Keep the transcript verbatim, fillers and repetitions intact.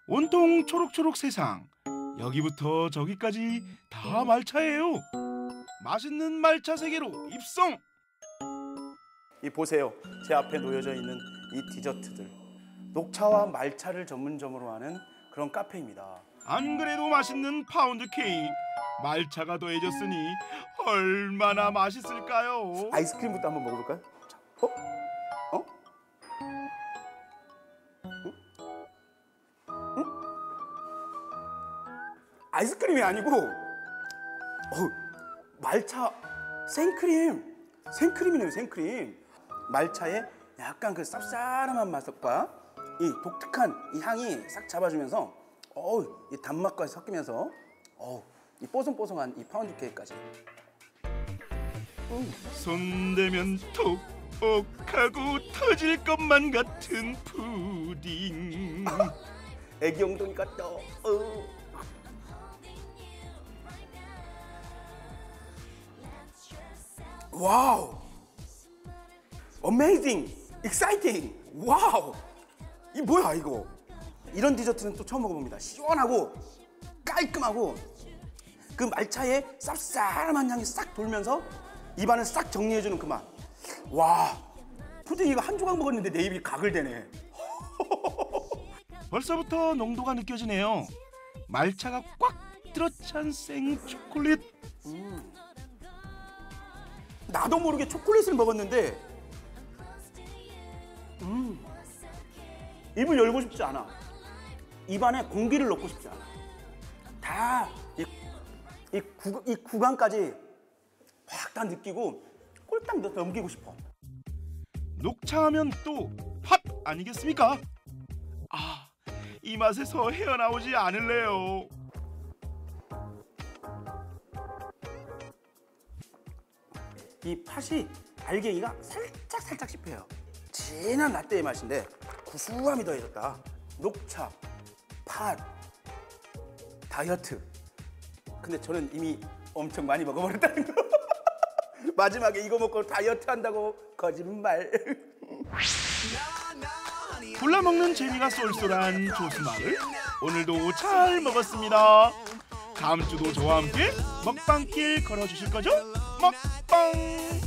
온통 초록초록 세상. 여기부터 저기까지 다 말차예요. 맛있는 말차 세계로 입성! 이 보세요. 제 앞에 놓여져 있는 이 디저트들. 녹차와 말차를 전문점으로 하는 그런 카페입니다. 안 그래도 맛있는 파운드 케이크. 말차가 더해졌으니 얼마나 맛있을까요? 아이스크림부터 한번 먹어볼까요? 자, 어? 어? 응? 응? 아이스크림이 아니고 어, 말차 생크림. 생크림이네요, 생크림. 말차에 약간 그 쌉싸름한 맛과 이 독특한 이 향이 싹 잡아주면서 어우, 이 단맛까지 섞이면서 어우, 이 뽀송뽀송한 이 파운드 케이크까지. 음. 손대면 톡톡하고 터질 것만 같은 푸딩. 애기 엉덩이 같다. 어. 와우, 어메이징, 익사이팅. 와우, 이 뭐야 이거? 이런 디저트는 또 처음 먹어봅니다. 시원하고 깔끔하고 그 말차의 쌉싸름한 향이 싹 돌면서 입안을 싹 정리해주는 그 맛. 와, 푸딩이가 한 조각 먹었는데 내 입이 가글 되네. 벌써부터 농도가 느껴지네요. 말차가 꽉 들어찬 생 초콜릿. 음. 나도 모르게 초콜릿을 먹었는데 음, 입을 열고 싶지 않아. 입안에 공기를 넣고 싶지 않아. 다 이 이 구, 이 구간까지 확 다 느끼고 꼴딱 넘기고 싶어. 녹차하면 또 팥 아니겠습니까? 아, 이 맛에서 헤어나오지 않을래요. 이 팥이 알갱이가 살짝 살짝 씹혀요. 진한 라떼의 맛인데 구수함이 더해졌다. 녹차, 팥, 다이어트. 근데 저는 이미 엄청 많이 먹어버렸다는 거. 마지막에 이거 먹고 다이어트 한다고 거짓말. 골라 먹는 재미가 쏠쏠한 조수마을. 오늘도 잘 먹었습니다. 다음 주도 저와 함께 먹방길 걸어주실 거죠? 먹방!